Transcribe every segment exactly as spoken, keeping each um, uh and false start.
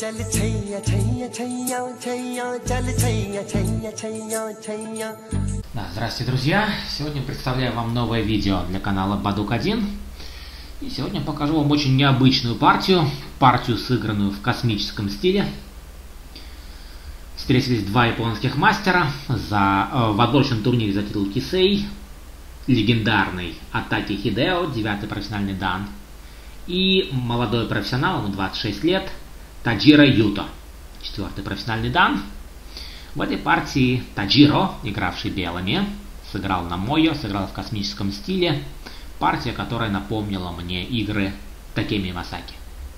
चल छैया छैया छैया छैया चल छैया छैया छैया छैя. Да, здравствуйте, друзья! Сегодня представляю вам новое видео для канала Бадук один. И сегодня покажу вам очень необычную партию. Партию, сыгранную в космическом стиле. Встретились два японских мастера за, э, в отборочном турнире за титул Кисей. Легендарный Атаки Хидео, девятый профессиональный дан. И молодой профессионал, ему двадцать шесть лет, Таджиро Юто, четвертый профессиональный дан. В этой партии Таджиро, игравший белыми, сыграл на Мойо, сыграл в космическом стиле. Партия, которая напомнила мне игры Такеми Масаки.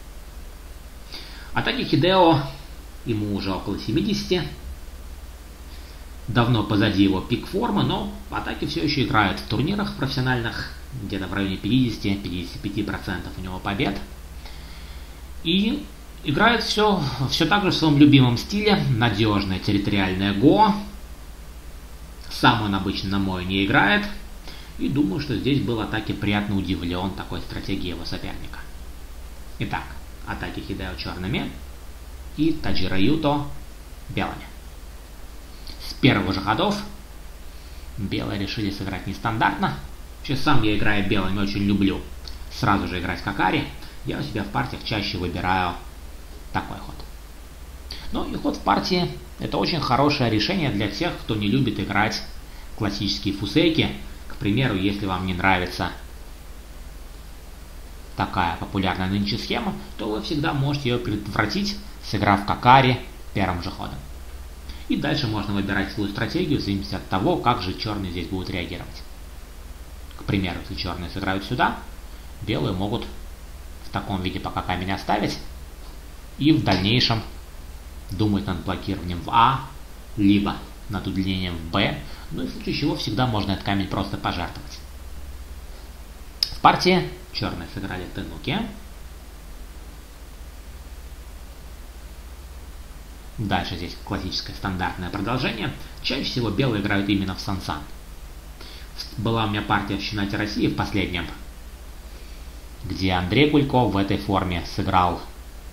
Атаки Хидео, ему уже около семидесяти. Давно позади его пик формы, но Атаки все еще играет в турнирах профессиональных, где-то в районе пятидесяти-пятидесяти пяти процентов у него побед. И играет все, все так же в своем любимом стиле, надежное территориальное го. Сам он обычно на Мойо не играет. И думаю, что здесь был Атаки приятно удивлен такой стратегией его соперника. Итак, Атаки Хидео черными и Таджиро Юто белыми. С первых же ходов белые решили сыграть нестандартно. Вообще сам я, играя белыми, очень люблю сразу же играть Кокари. Я у себя в партиях чаще выбираю такой ход. Ну и ход в партии — это очень хорошее решение для тех, кто не любит играть классические фусейки. К примеру, если вам не нравится такая популярная нынче схема, то вы всегда можете ее предотвратить, сыграв Кокари первым же ходом. И дальше можно выбирать свою стратегию в зависимости от того, как же черные здесь будут реагировать. К примеру, если черные сыграют сюда, белые могут в таком виде пока камень оставить и в дальнейшем думать над блокированием в А, либо над удлинением в Б, ну и в случае чего всегда можно этот камень просто пожертвовать. В партии черные сыграли тенуки. Дальше здесь классическое стандартное продолжение. Чаще всего белые играют именно в сан-сан. Была у меня партия в чемпионате России в последнем, где Андрей Кульков в этой форме сыграл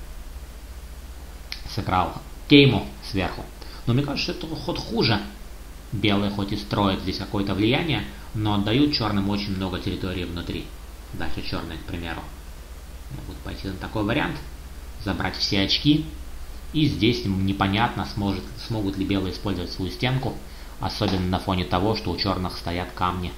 сыграл Кейму сверху. Но мне кажется, что это ход хуже. Белые хоть и строят здесь какое-то влияние, но отдают черным очень много территории внутри. Дальше черные, к примеру, могут пойти на такой вариант, забрать все очки. И здесь непонятно, сможет, смогут ли белые использовать свою стенку, особенно на фоне того, что у черных стоят камни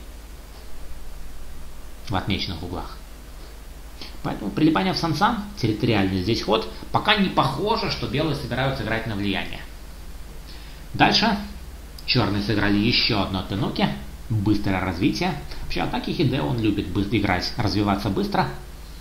в отмеченных углах. Поэтому прилипание в сан-сан, территориальный здесь ход, пока не похоже, что белые собираются играть на влияние. Дальше черные сыграли еще одно тенуки, быстрое развитие. Вообще Атаки Хидео он любит играть, развиваться быстро.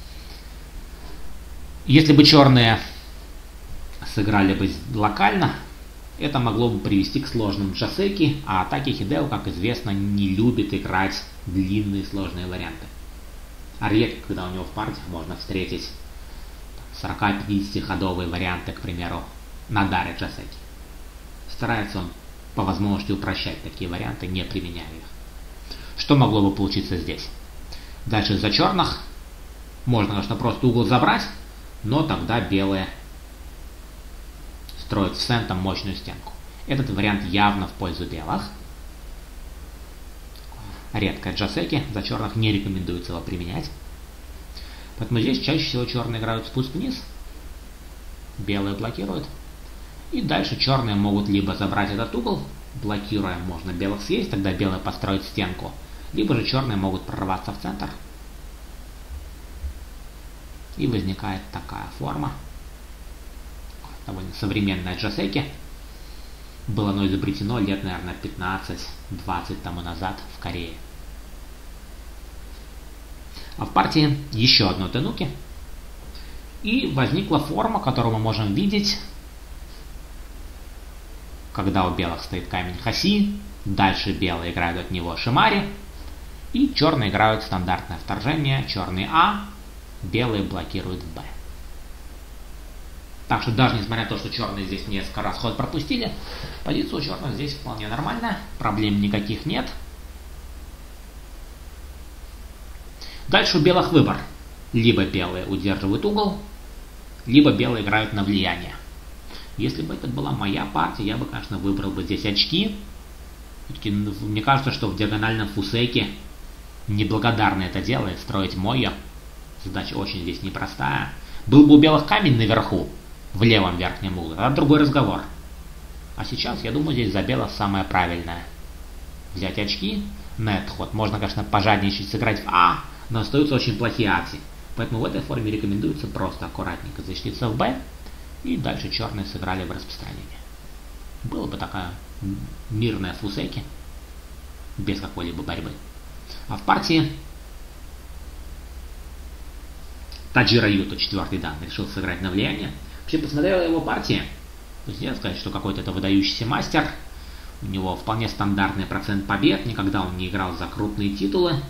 Если бы черные сыграли бы локально, это могло бы привести к сложным джасеки, а Атаки Хидео, как известно, не любит играть длинные сложные варианты. А редко, когда у него в партиях можно встретить сорок-пятидесяти ходовые варианты, к примеру, на даре джасеки. Старается он по возможности упрощать такие варианты, не применяя их. Что могло бы получиться здесь? Дальше за черных можно, конечно, просто угол забрать, но тогда белые строят в центр мощную стенку. Этот вариант явно в пользу белых. Редкая джасеки, за черных не рекомендуется его применять. Поэтому здесь чаще всего черные играют спуск вниз, белые блокируют. И дальше черные могут либо забрать этот угол, блокируя, можно белых съесть, тогда белые построят стенку, либо же черные могут прорваться в центр. И возникает такая форма. Довольно современная джасеки. Было оно изобретено лет, наверное, пятнадцать-двадцать тому назад в Корее. А в партии еще одно тенуки. И возникла форма, которую мы можем видеть, когда у белых стоит камень хаси, дальше белые играют от него шимари, и черные играют стандартное вторжение, черные А, белые блокируют в Б. Так что даже несмотря на то, что черные здесь несколько раз ход пропустили, позиция у черных здесь вполне нормальная, проблем никаких нет. Дальше у белых выбор. Либо белые удерживают угол, либо белые играют на влияние. Если бы это была моя партия, я бы, конечно, выбрал бы здесь очки. Все-таки мне кажется, что в диагональном фусеке неблагодарно это делает, строить мойо. Задача очень здесь непростая. Был бы у белых камень наверху, в левом верхнем углу, это другой разговор. А сейчас, я думаю, здесь за белых самое правильное. Взять очки на этот ход. Можно, конечно, пожадничать, сыграть в А, но остаются очень плохие акции. Поэтому в этой форме рекомендуется просто аккуратненько защититься в Б. И дальше черные сыграли в распространение. Было бы такая мирная фусеки, без какой-либо борьбы. А в партии Таджира Юто, четвертый дан, решил сыграть на влияние. Вообще, посмотрел его партии, то есть нельзя сказать, что какой-то это выдающийся мастер. У него вполне стандартный процент побед, никогда он не играл за крупные титулы.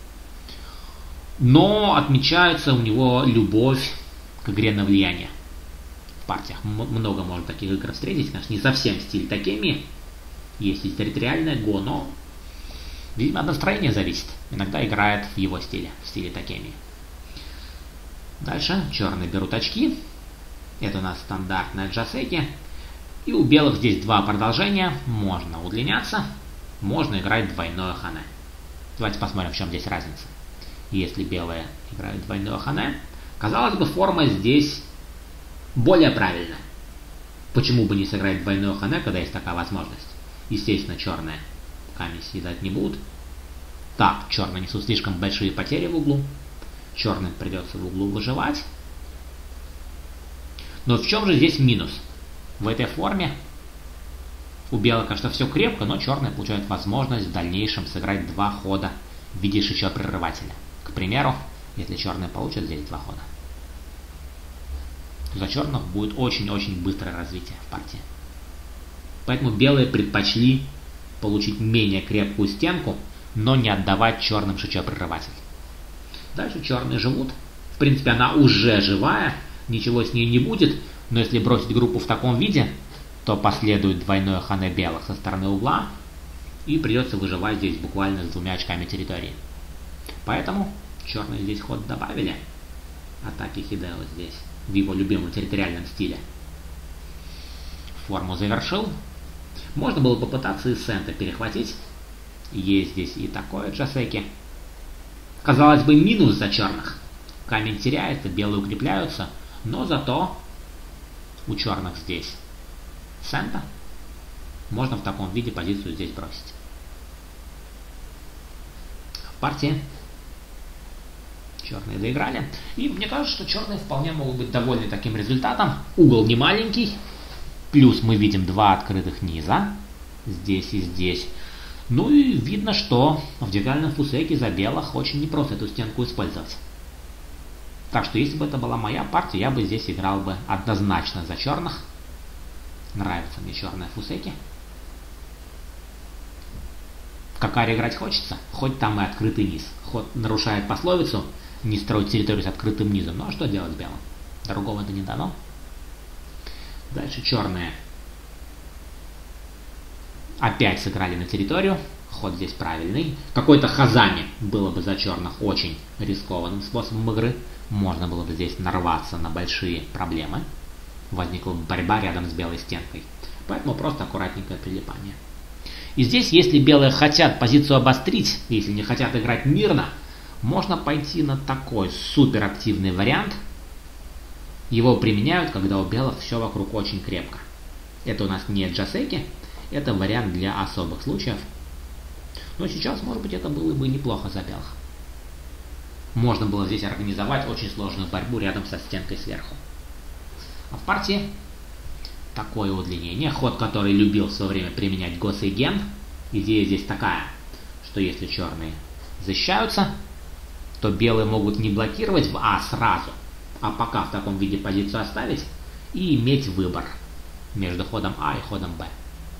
Но отмечается у него любовь к игре на влияние. В партиях много можно таких игр встретить, конечно, не совсем стиль Такеми. Есть и территориальное го, но, видимо, от настроения зависит. Иногда играет в его стиле, в стиле Такеми. Дальше черные берут очки. Это у нас стандартная джасеки. И у белых здесь два продолжения. Можно удлиняться, можно играть двойное хане. Давайте посмотрим, в чем здесь разница. Если белые играют двойное хане, казалось бы, форма здесь более правильная. Почему бы не сыграть двойное хане, когда есть такая возможность? Естественно, черные камень съедать не будут. Так, черные несут слишком большие потери в углу. Черным придется в углу выживать. Но в чем же здесь минус? В этой форме у белых, конечно, все крепко, но черные получают возможность в дальнейшем сыграть два хода в виде шичо прерывателя. К примеру, если черные получат здесь два хода, то за черных будет очень-очень быстрое развитие в партии. Поэтому белые предпочли получить менее крепкую стенку, но не отдавать черным шичо прерыватель. Дальше черные живут. В принципе, она уже живая, ничего с ней не будет, но если бросить группу в таком виде, то последует двойное хане белых со стороны угла, и придется выживать здесь буквально с двумя очками территории. Поэтому черные здесь ход добавили. Атаки Хидео здесь в его любимом территориальном стиле. Форму завершил. Можно было попытаться и сента перехватить. Есть здесь и такое джасеки. Казалось бы, минус за черных. Камень теряется, белые укрепляются, но зато у черных здесь сента. Можно в таком виде позицию здесь бросить. В партии черные доиграли. И мне кажется, что черные вполне могут быть довольны таким результатом. Угол не маленький. Плюс мы видим два открытых низа. Здесь и здесь. Ну и видно, что в диагональном фусеке за белых очень непросто эту стенку использовать. Так что если бы это была моя партия, я бы здесь играл бы однозначно за черных. Нравится мне черная фусеки. В Какаре играть хочется, хоть там и открытый низ. Ход нарушает пословицу не строить территорию с открытым низом. Ну а что делать белым? Другого это не дано. Дальше черные опять сыграли на территорию. Ход здесь правильный. Какой-то хазами было бы за черных очень рискованным способом игры. Можно было бы здесь нарваться на большие проблемы. Возникла бы борьба рядом с белой стенкой. Поэтому просто аккуратненькое прилипание. И здесь, если белые хотят позицию обострить, если не хотят играть мирно, можно пойти на такой суперактивный вариант. Его применяют, когда у белых все вокруг очень крепко. Это у нас не джасеки, это вариант для особых случаев. Но сейчас, может быть, это было бы неплохо за белых. Можно было здесь организовать очень сложную борьбу рядом со стенкой сверху. А в партии такое удлинение. Ход, который любил в свое время применять Го Сейген. Идея здесь такая, что если черные защищаются, то белые могут не блокировать в А сразу, а пока в таком виде позицию оставить и иметь выбор между ходом А и ходом Б.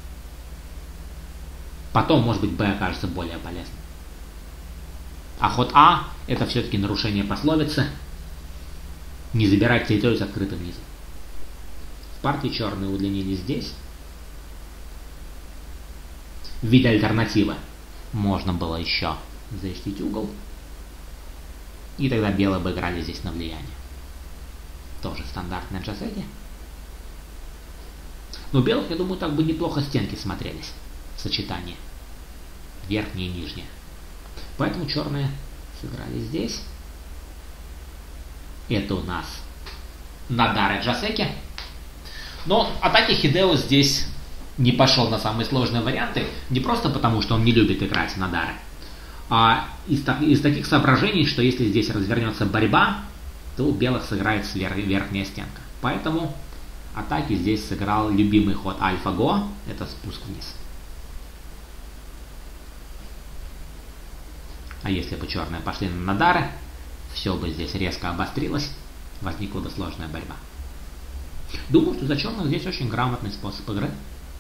Потом, может быть, Б окажется более полезным. А ход А — это все-таки нарушение пословицы не забирать территорию с открытым низом. В партии черные удлинили здесь. В виде альтернативы можно было еще защитить угол. И тогда белые бы играли здесь на влияние. Тоже стандартная джасеки. Но у белых, я думаю, так бы неплохо стенки смотрелись в сочетании. Верхние и нижние. Поэтому черные сыграли здесь. Это у нас Надары Джасеки. Но атаки Хидео здесь не пошел на самые сложные варианты. Не просто потому, что он не любит играть Надары, а из, из таких соображений, что если здесь развернется борьба, то у белых сыграет сверх, верхняя стенка. Поэтому атаки здесь сыграл любимый ход Альфа-Го. Это спуск вниз. А если бы черные пошли на Надары, все бы здесь резко обострилось, возникла бы сложная борьба. Думаю, что за черных здесь очень грамотный способ игры.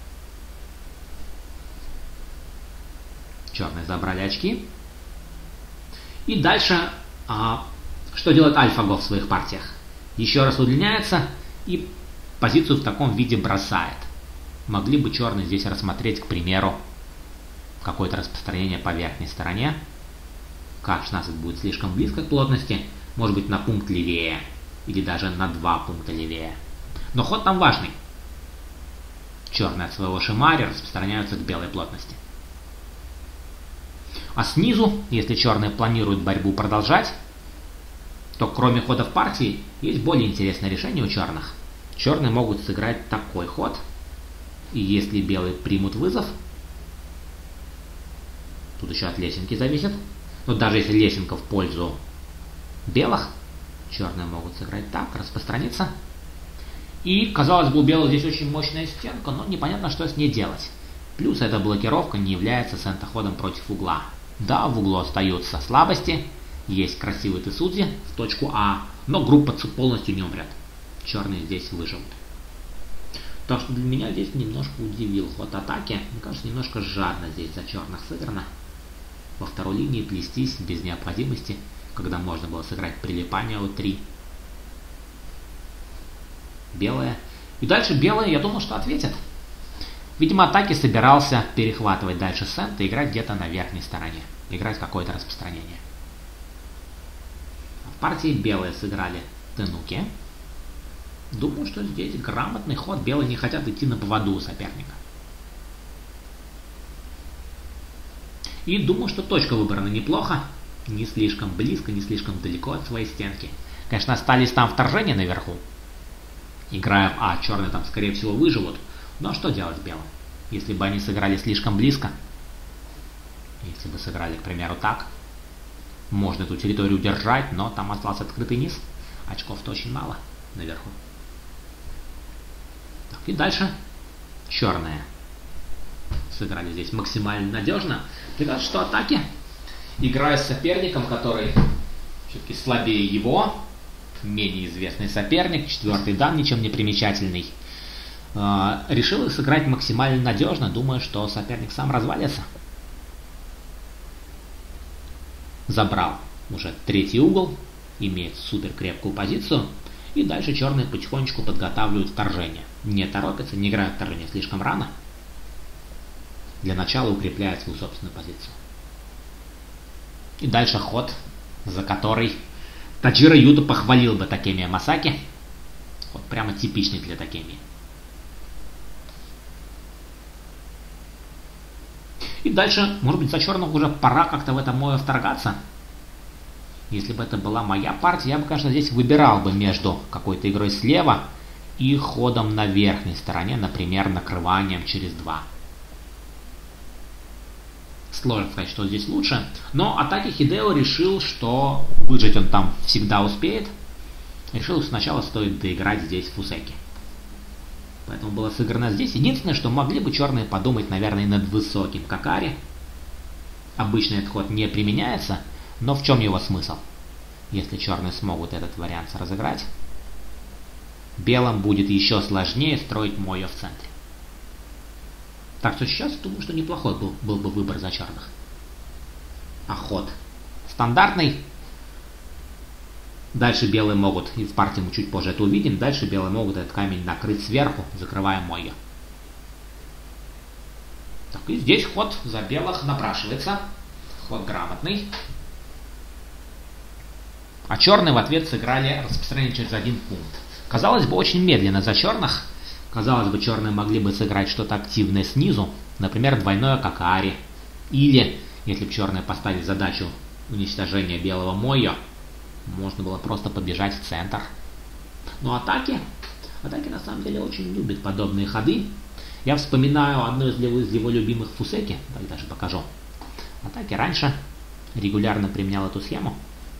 Черные забрали очки. И дальше, а, что делает Альфа-Го в своих партиях? Еще раз удлиняется и позицию в таком виде бросает. Могли бы черные здесь рассмотреть, к примеру, какое-то распространение по верхней стороне. К шестнадцать будет слишком близко к плотности, может быть на пункт левее, или даже на два пункта левее. Но ход там важный. Черные от своего шимари распространяются к белой плотности. А снизу, если черные планируют борьбу продолжать, то кроме ходов партии есть более интересное решение у черных. Черные могут сыграть такой ход, и если белые примут вызов, тут еще от лесенки зависит, но даже если лесенка в пользу белых, черные могут сыграть так, распространиться. И, казалось бы, у белых здесь очень мощная стенка, но непонятно, что с ней делать. Плюс эта блокировка не является сента-ходом против угла. Да, в углу остаются слабости, есть красивый тесудзи в точку А, но группа полностью не умрет. Черные здесь выживут. Так что для меня здесь немножко удивил ход атаки. Мне кажется, немножко жадно здесь за черных сыграно. Во второй линии плестись без необходимости, когда можно было сыграть прилипание у три. Белые. И дальше белые, я думал, что ответят. Видимо, атаки собирался перехватывать дальше сент и играть где-то на верхней стороне. Играть какое-то распространение. В партии белые сыграли тенуки. Думаю, что здесь грамотный ход. Белые не хотят идти на поводу у соперника. И думаю, что точка выбрана неплохо. Не слишком близко, не слишком далеко от своей стенки. Конечно, остались там вторжения наверху. Играя в А, черные там, скорее всего, выживут. Но что делать белым? Если бы они сыграли слишком близко, если бы сыграли, к примеру, так, можно эту территорию удержать, но там остался открытый низ. Очков-то очень мало наверху. Так, и дальше черные сыграли здесь максимально надежно. Мне кажется, что атаки, играя с соперником, который все-таки слабее его, менее известный соперник, четвертый дан, ничем не примечательный, э, решил их сыграть максимально надежно, думая, что соперник сам развалится. Забрал уже третий угол, имеет супер крепкую позицию, и дальше черные потихонечку подготавливают вторжение. Не торопятся, не играют вторжение слишком рано. Для начала укрепляют свою собственную позицию. И дальше ход, за который Таджиро Юто похвалил бы Такеми Масаки. Вот прямо типичный для Такеми. И дальше, может быть, за черных уже пора как-то в это море вторгаться. Если бы это была моя партия, я бы, конечно, здесь выбирал бы между какой-то игрой слева и ходом на верхней стороне, например, накрыванием через два. Сложно сказать, что здесь лучше, но атаки Хидео решил, что выжить он там всегда успеет. Решил, что сначала стоит доиграть здесь фусеки. Поэтому было сыграно здесь. Единственное, что могли бы черные подумать, наверное, над высоким какари. Обычно этот ход не применяется, но в чем его смысл? Если черные смогут этот вариант разыграть, белым будет еще сложнее строить мойо в центре. Так что сейчас думаю, что неплохой был, был бы выбор за черных. А ход стандартный. Дальше белые могут, и в партии мы чуть позже это увидим, дальше белые могут этот камень накрыть сверху, закрывая мойо. Так, и здесь ход за белых напрашивается. Ход грамотный. А черные в ответ сыграли распространение через один пункт. Казалось бы, очень медленно за черных. Казалось бы, черные могли бы сыграть что-то активное снизу, например, двойное какари. Или, если бы черные поставили задачу уничтожения белого Мойо, можно было просто побежать в центр. Но атаки, атаки на самом деле очень любят подобные ходы. Я вспоминаю одну из его, из его любимых фусеки, так даже покажу. Атаки раньше регулярно применял эту схему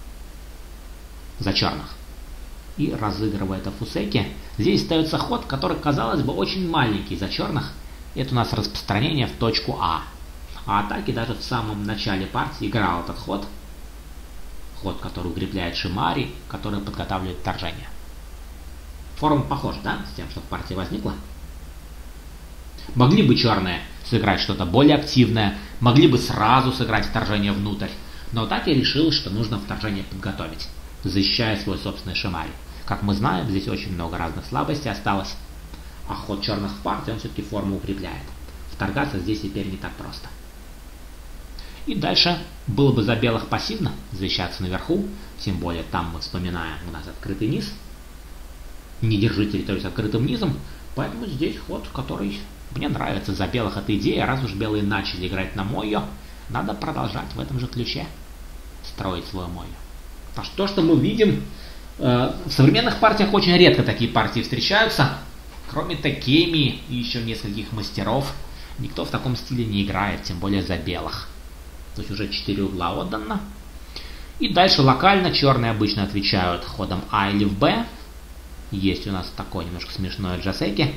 за черных. И разыгрывая это фусеки, здесь остается ход, который, казалось бы, очень маленький за черных. Это у нас распространение в точку А. А атаки даже в самом начале партии играл этот ход. Ход, который укрепляет шимари, который подготавливает вторжение. Форма похожа, да, с тем, что в партии возникла. Могли бы черные сыграть что-то более активное, могли бы сразу сыграть вторжение внутрь. Но Таки решил, что нужно вторжение подготовить, защищая свой собственный шимари. Как мы знаем, здесь очень много разных слабостей осталось. А ход черных в партии, он все-таки форму укрепляет. Вторгаться здесь теперь не так просто. И дальше было бы за белых пассивно защищаться наверху. Тем более там мы вспоминаем, у нас открытый низ. Не держи территорию с открытым низом. Поэтому здесь ход, который мне нравится за белых, эта идея. Раз уж белые начали играть на Мойо, надо продолжать в этом же ключе строить свой Мойо. А то, что мы видим, э, в современных партиях очень редко такие партии встречаются. Кроме Такеми и еще нескольких мастеров, никто в таком стиле не играет, тем более за белых. То есть уже четыре угла отдано. И дальше локально черные обычно отвечают ходом А или в Б. Есть у нас такое немножко смешное джасеки.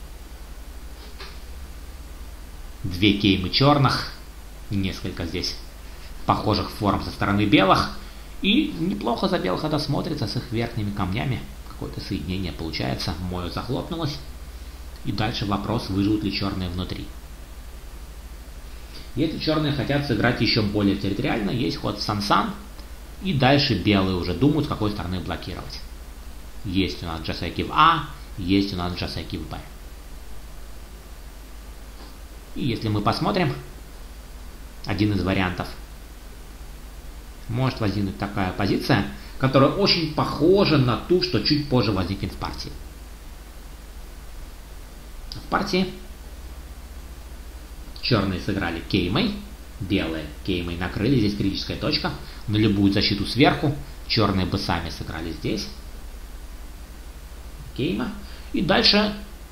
Две кеймы черных. Несколько здесь похожих форм со стороны белых. И неплохо за белых это смотрится с их верхними камнями. Какое-то соединение получается. Мойо захлопнулось. И дальше вопрос, выживут ли черные внутри. Если черные хотят сыграть еще более территориально, есть ход в Сан-Сан. И дальше белые уже думают, с какой стороны блокировать. Есть у нас джасеки в А, есть у нас джасеки в Б. И если мы посмотрим, один из вариантов, может возникнуть такая позиция, которая очень похожа на ту, что чуть позже возникнет в партии. В партии черные сыграли кеймой, белые кеймой накрыли, здесь критическая точка, на любую защиту сверху, черные бы сами сыграли здесь. Кейма. И дальше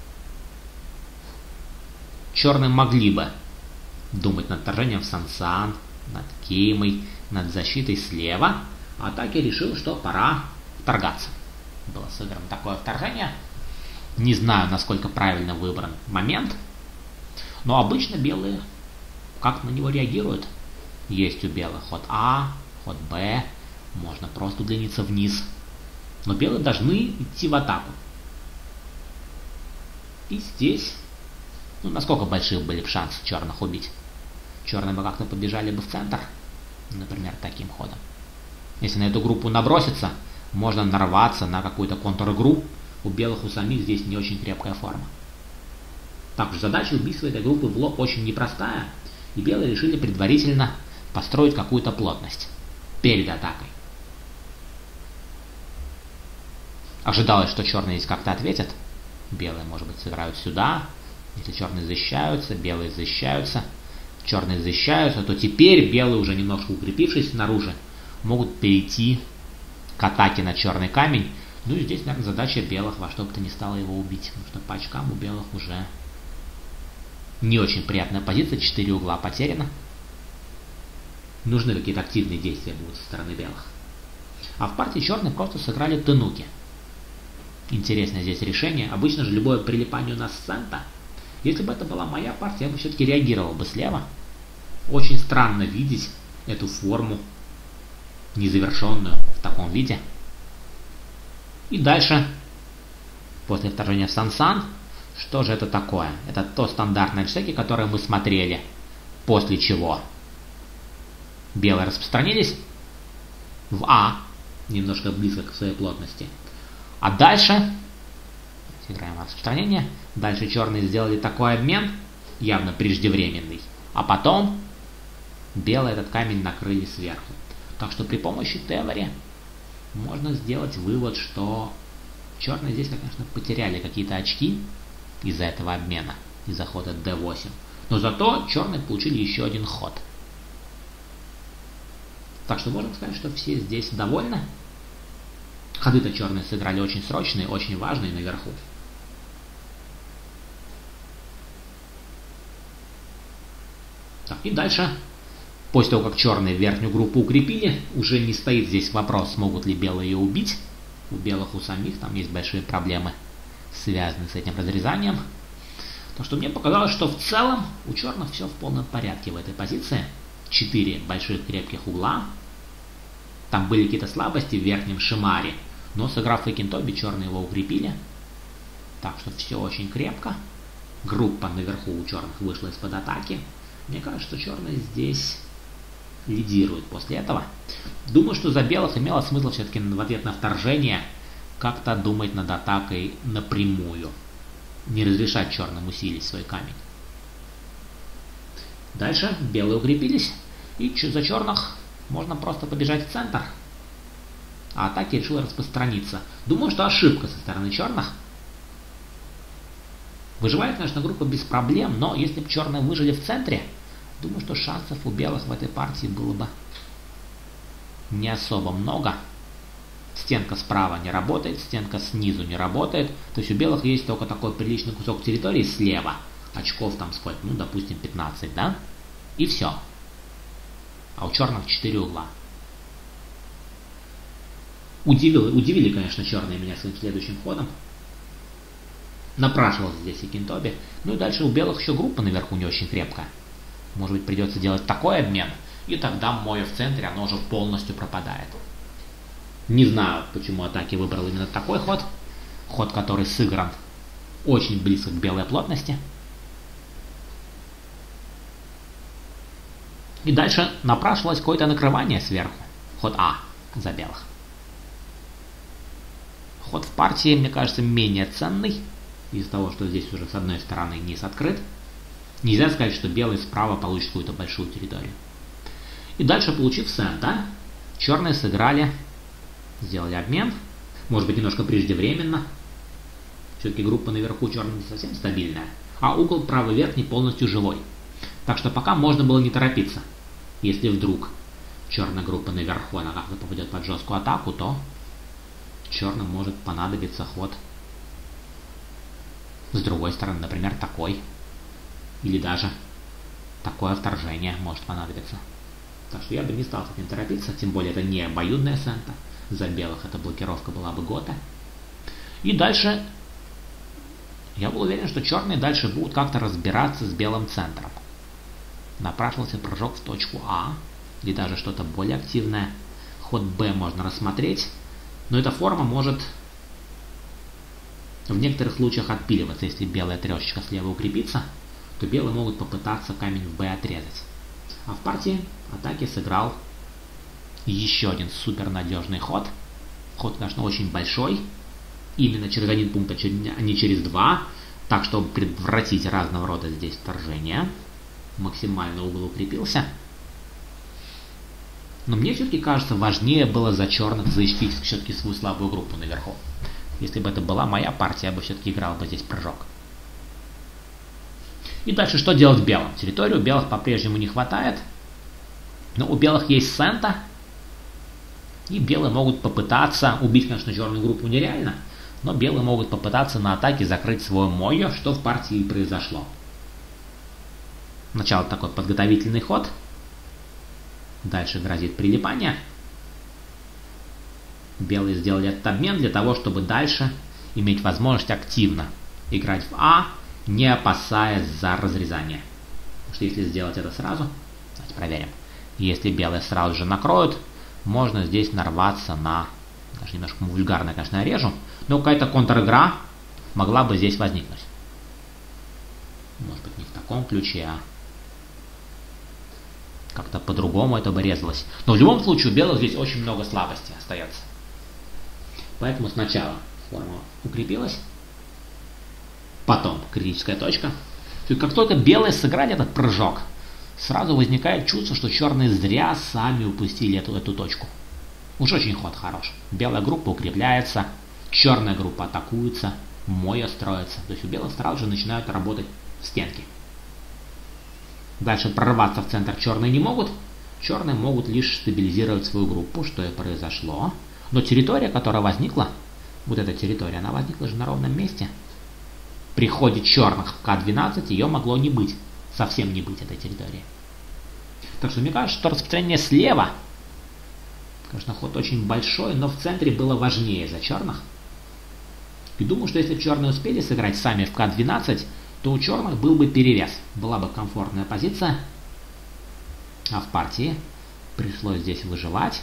черные могли бы думать над вторжением в Сан-Сан, над кеймой, над защитой слева. А Таки решил, что пора вторгаться. Было сыграно такое вторжение. Не знаю, насколько правильно выбран момент. Но обычно белые как на него реагируют. Есть у белых ход А, ход Б. Можно просто удлиниться вниз. Но белые должны идти в атаку. И здесь, ну, насколько большие были бы шансы черных убить? Черные бы как-то побежали бы в центр, например, таким ходом. Если на эту группу наброситься, можно нарваться на какую-то контр-игру. У белых у самих здесь не очень крепкая форма. Также задача убийства этой группы в лоб очень непростая, и белые решили предварительно построить какую-то плотность перед атакой. Ожидалось, что черные здесь как-то ответят. Белые, может быть, сыграют сюда. Если черные защищаются, белые защищаются. Черные защищаются, то теперь белые, уже немножко укрепившись снаружи, могут перейти к атаке на черный камень. Ну и здесь, наверное, задача белых во что бы то ни стало его убить. Потому что по очкам у белых уже не очень приятная позиция. Четыре угла потеряно. Нужны какие-то активные действия будут со стороны белых. А в партии черные просто сыграли тенуки. Интересное здесь решение. Обычно же любое прилипание у нас с центра. Если бы это была моя партия, я бы все-таки реагировал бы слева. Очень странно видеть эту форму незавершенную в таком виде. И дальше, после вторжения в Сан-Сан, что же это такое? Это то стандартное джасеки, которое мы смотрели. После чего белые распространились в А, немножко близко к своей плотности. А дальше, играем распространение, дальше черные сделали такой обмен, явно преждевременный. А потом белые этот камень накрыли сверху. Так что при помощи Тевери можно сделать вывод, что черные здесь, конечно, потеряли какие-то очки. из-за этого обмена, из-за хода дэ восемь. Но зато черные получили еще один ход. Так что можем сказать, что все здесь довольны. Ходы-то черные сыграли очень срочные, очень важные наверху. Так, и дальше, после того, как черные верхнюю группу укрепили, уже не стоит здесь вопрос, смогут ли белые ее убить. У белых, у самих там есть большие проблемы, связанные с этим разрезанием. Так что мне показалось, что в целом у черных все в полном порядке в этой позиции. Четыре больших крепких угла. Там были какие-то слабости в верхнем шимаре, но сыграв фейкинтоби, черные его укрепили. Так что все очень крепко. Группа наверху у черных вышла из-под атаки. Мне кажется, что черные здесь лидируют после этого. Думаю, что за белых имело смысл все-таки в ответ на вторжение как-то думать над атакой напрямую. Не разрешать черным усилить свой камень. Дальше белые укрепились. И за черных можно просто побежать в центр. А атаки решила распространиться. Думаю, что ошибка со стороны черных. Выживает, конечно, группа без проблем, но если бы черные выжили в центре, думаю, что шансов у белых в этой партии было бы не особо много. Стенка справа не работает, стенка снизу не работает. То есть у белых есть только такой приличный кусок территории слева. Очков там сколько? Ну, допустим, пятнадцать, да? И все. А у черных четыре угла. Удивили, удивили, конечно, черные меня своим следующим ходом. Напрашивался здесь и кинтоби. Ну и дальше у белых еще группа наверху не очень крепкая. Может быть, придется делать такой обмен, и тогда мое в центре, оно уже полностью пропадает. Не знаю, почему атаки выбрал именно такой ход. Ход, который сыгран очень близко к белой плотности. И дальше напрашивалось какое-то накрывание сверху. Ход А за белых. Ход в партии, мне кажется, менее ценный. Из-за того, что здесь уже с одной стороны низ открыт. Нельзя сказать, что белый справа получит какую-то большую территорию. И дальше, получив сент, да, черные сыграли, сделали обмен. Может быть, немножко преждевременно. Все-таки группа наверху черных не совсем стабильная. А угол правый верхний полностью живой. Так что пока можно было не торопиться. Если вдруг черная группа наверху, она как-то попадет под жесткую атаку, то черным может понадобиться ход с другой стороны, например, такой. Или даже такое вторжение может понадобиться. Так что я бы не стал с этим торопиться, тем более это не обоюдная сента. За белых эта блокировка была бы гота. И дальше я был уверен, что черные дальше будут как-то разбираться с белым центром. Напрашивался прыжок в точку А, или даже что-то более активное. Ход Б можно рассмотреть, но эта форма может в некоторых случаях отпиливаться. Если белая трешечка слева укрепится, то белые могут попытаться камень в Б отрезать. А в партии атаки сыграл еще один супер надежный ход. Ход, конечно, очень большой. Именно через один пункт, а не через два. Так, чтобы предотвратить разного рода здесь вторжения. Максимально угол укрепился. Но мне все-таки кажется, важнее было за черных защитить все-таки свою слабую группу наверху. Если бы это была моя партия, я бы все-таки играл бы здесь прыжок. И дальше что делать белым? Территорию белых по-прежнему не хватает. Но у белых есть сента. И белые могут попытаться убить, конечно, черную группу нереально. Но белые могут попытаться на атаке закрыть свой мойо, что в партии и произошло. Сначала такой подготовительный ход. Дальше грозит прилипание. Белые сделали этот обмен для того, чтобы дальше иметь возможность активно играть в А, не опасаясь за разрезание. Потому что если сделать это сразу, давайте проверим. Если белые сразу же накроют, можно здесь нарваться на, даже немножко вульгарно, конечно, режу, но какая-то контр-игра могла бы здесь возникнуть. Может быть, не в таком ключе, а как-то по-другому это бы резалось. Но в любом случае у белых здесь очень много слабостей остается. Поэтому сначала форма укрепилась, потом критическая точка. То есть как только белые сыграли этот прыжок, сразу возникает чувство, что черные зря сами упустили эту, эту точку. Уж очень ход хорош. Белая группа укрепляется, черная группа атакуется. Моя строится. То есть у белых сразу же начинают работать стенки. Дальше прорваться в центр черные не могут. Черные могут лишь стабилизировать свою группу, что и произошло. Но территория, которая возникла, вот эта территория, она возникла же на ровном месте. При ходе черных в ка двенадцать ее могло не быть. Совсем не быть этой территории. Так что мне кажется, что распространение слева, конечно, ход очень большой, но в центре было важнее за черных. И думаю, что если черные успели сыграть сами в ка двенадцать, то у черных был бы перевес. Была бы комфортная позиция. А в партии пришлось здесь выживать.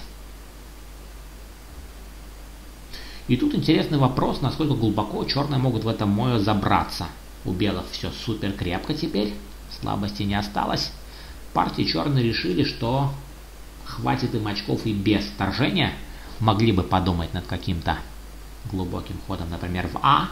И тут интересный вопрос, насколько глубоко черные могут в это моё забраться. У белых все супер крепко теперь. Слабости не осталось. В партии черные решили, что хватит им очков и без вторжения. Могли бы подумать над каким-то глубоким ходом, например, в А,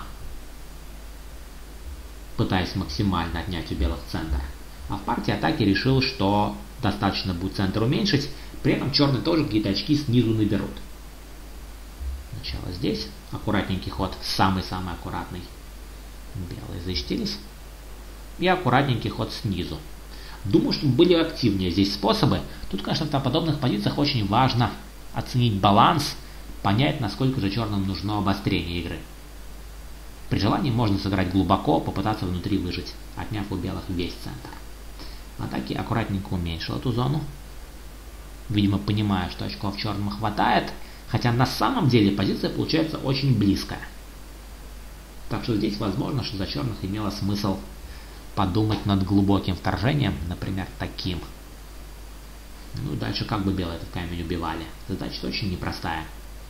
пытаясь максимально отнять у белых центр. А в партии атаки решил, что достаточно будет центр уменьшить, при этом черные тоже какие-то очки снизу наберут. Сначала здесь аккуратненький ход, самый-самый аккуратный. Белые защитились. И аккуратненький ход снизу. Думаю, что были активнее здесь способы. Тут, конечно, в подобных позициях очень важно оценить баланс, понять, насколько же черным нужно обострение игры. При желании можно сыграть глубоко, попытаться внутри выжить, отняв у белых весь центр. Атаки аккуратненько уменьшил эту зону. Видимо, понимая, что очков черным хватает, хотя на самом деле позиция получается очень близкая. Так что здесь возможно, что за черных имело смысл подумать над глубоким вторжением, например, таким. Ну и дальше как бы белые этот камень убивали. Задача очень непростая.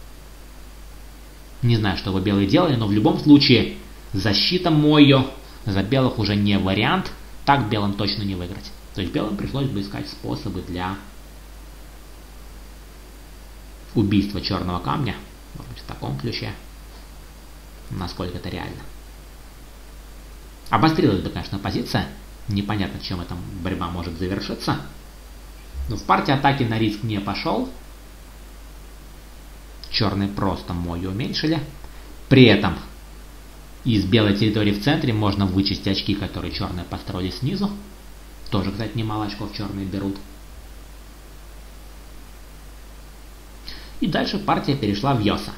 Не знаю, что вы белые делали, но в любом случае защита Мойо за белых уже не вариант. Так белым точно не выиграть. То есть белым пришлось бы искать способы для убийства черного камня. Может быть, в таком ключе. Насколько это реально. Обострилась бы, конечно, позиция. Непонятно, чем эта борьба может завершиться. Но в партии атаки на риск не пошел. Черные просто Мойо уменьшили. При этом из белой территории в центре можно вычесть очки, которые черные построили снизу. Тоже, кстати, немало очков черные берут. И дальше партия перешла в Йоса.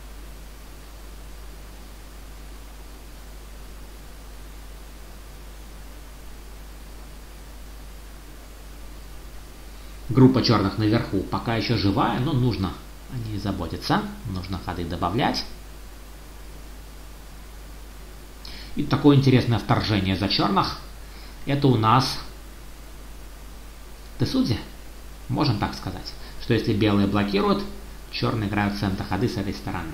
Группа черных наверху пока еще живая, но нужно о ней заботиться. Нужно ходы добавлять. И такое интересное вторжение за черных. Это у нас Тесудзи. Можем так сказать. Что если белые блокируют, черные играют в центр ходы с этой стороны.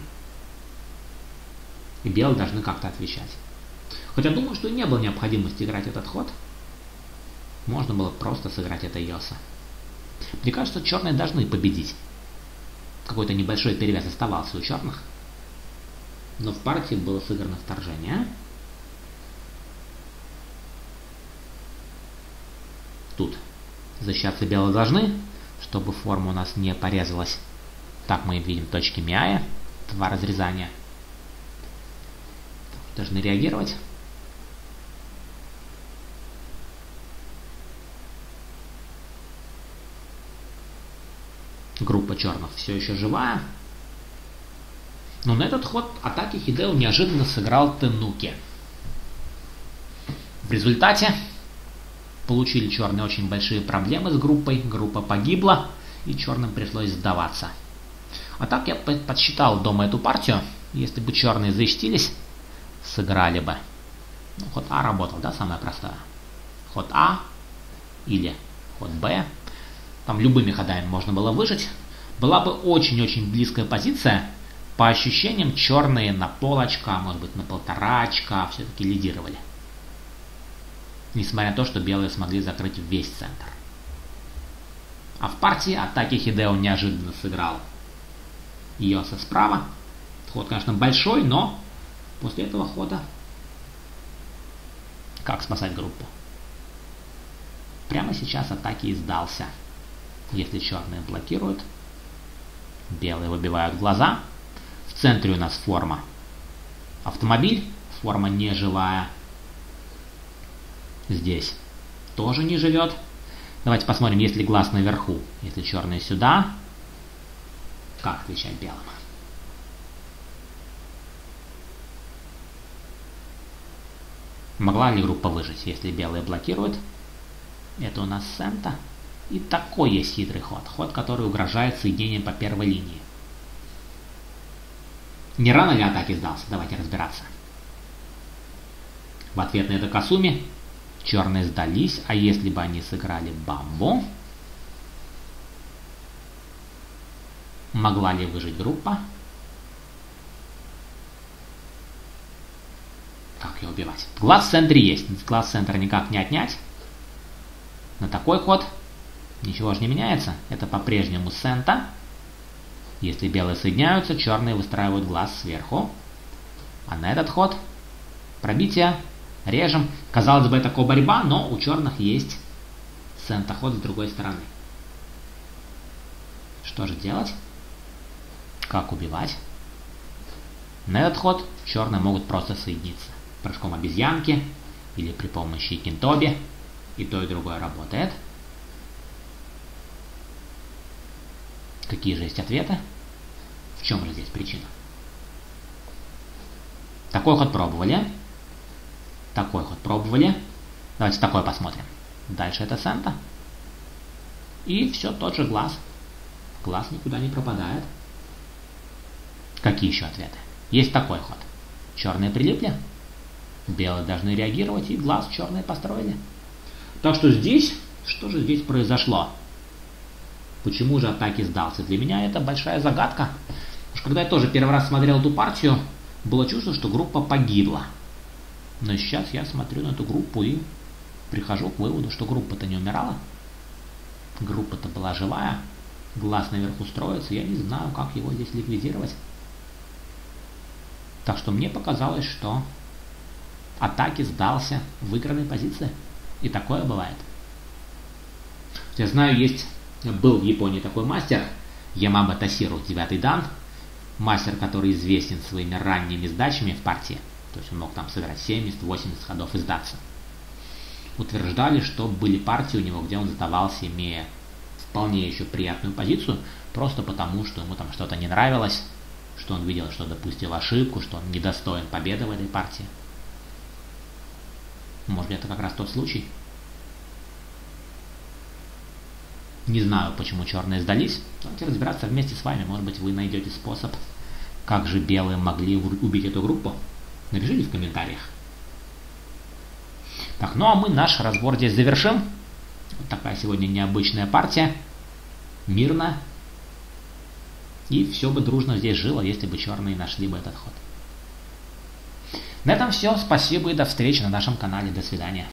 И белые должны как-то отвечать. Хотя думаю, что не было необходимости играть этот ход. Можно было просто сыграть это Йоса. Мне кажется, черные должны победить. Какой-то небольшой перевес оставался у черных. Но в партии было сыграно вторжение. Тут защищаться белые должны, чтобы форма у нас не порезалась. Так мы видим точки Миая. Два разрезания. Должны реагировать. Группа черных все еще живая. Но на этот ход атаки Хидео неожиданно сыграл Тенуки. В результате получили черные очень большие проблемы с группой. Группа погибла, и черным пришлось сдаваться. А так я подсчитал дома эту партию. Если бы черные защитились, сыграли бы. Ну, ход А работал, да, самое простое. Ход А или ход Б. Там любыми ходами можно было выжить. Была бы очень-очень близкая позиция. По ощущениям, черные на пол очка, может быть на полтора очка все-таки лидировали. Несмотря на то, что белые смогли закрыть весь центр. А в партии атаки Хидео неожиданно сыграл Йоса справа. Ход, конечно, большой, но после этого хода как спасать группу? Прямо сейчас атаки и сдался. Если черные блокируют, белые выбивают глаза. В центре у нас форма автомобиль. форма не живая. Здесь тоже не живет. Давайте посмотрим, есть ли глаз наверху. Если черный сюда, как отвечать белым? Могла ли группа выжить, если белые блокируют? Это у нас Сента. И такой есть хитрый ход. Ход, который угрожает соединением по первой линии. Не рано ли атаки сдался? Давайте разбираться. В ответ на это Касуми черные сдались, а если бы они сыграли бамбу, могла ли выжить группа? Как ее убивать? Глаз в центре есть. Глаз в центре никак не отнять. На такой ход ничего же не меняется. Это по-прежнему Сента. Если белые соединяются, черные выстраивают глаз сверху. А на этот ход пробитие. Режем. Казалось бы, это ко-борьба, но у черных есть Сента ход с другой стороны. Что же делать? Как убивать? На этот ход черные могут просто соединиться. Прыжком обезьянки или при помощи кинтоби. И то, и другое работает. Какие же есть ответы? В чем же здесь причина? Такой ход пробовали. Такой ход пробовали. Давайте такой посмотрим. Дальше это Сента. И все тот же глаз. Глаз никуда не пропадает. Какие еще ответы? Есть такой ход. Черные прилипли. Белые должны реагировать, и глаз черные построили. Так что здесь, что же здесь произошло? Почему же атаки сдался? Для меня это большая загадка. Уж когда я тоже первый раз смотрел эту партию, было чувство, что группа погибла. Но сейчас я смотрю на эту группу и прихожу к выводу, что группа-то не умирала. Группа-то была живая. Глаз наверху строится. Я не знаю, как его здесь ликвидировать. Так что мне показалось, что атаки сдался в выигранной позиции. И такое бывает. Я знаю, есть, был в Японии такой мастер, Ямаба Тасиру, девятый дан. Мастер, который известен своими ранними сдачами в партии. То есть он мог там сыграть семьдесят-восемьдесят ходов и сдаться. Утверждали, что были партии у него, где он сдавался, имея вполне еще приятную позицию, просто потому, что ему там что-то не нравилось, что он видел, что допустил ошибку, что он недостоин победы в этой партии. Может, это как раз тот случай? Не знаю, почему черные сдались. Давайте разбираться вместе с вами. Может быть, вы найдете способ, как же белые могли убить эту группу. Напишите в комментариях. Так, ну а мы наш разбор здесь завершим. Вот такая сегодня необычная партия. Мирно. И все бы дружно здесь жило, если бы черные нашли бы этот ход. На этом все. Спасибо и до встречи на нашем канале. До свидания.